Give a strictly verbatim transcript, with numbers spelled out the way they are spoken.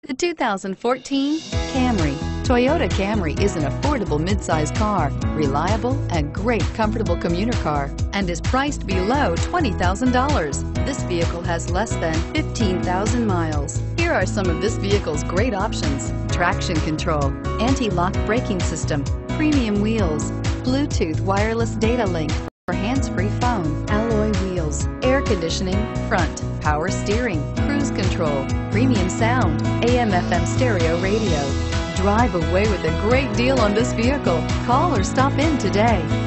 The two thousand fourteen Camry. Toyota Camry is an affordable midsize car, reliable and great comfortable commuter car, and is priced below twenty thousand dollars. This vehicle has less than fifteen thousand miles. Here are some of this vehicle's great options: traction control, anti-lock braking system, premium wheels, Bluetooth wireless data link for hands-free phone, alloy wheels, air conditioning, front, power steering, cruise control, premium sound, A M F M stereo radio. Drive away with a great deal on this vehicle. Call or stop in today.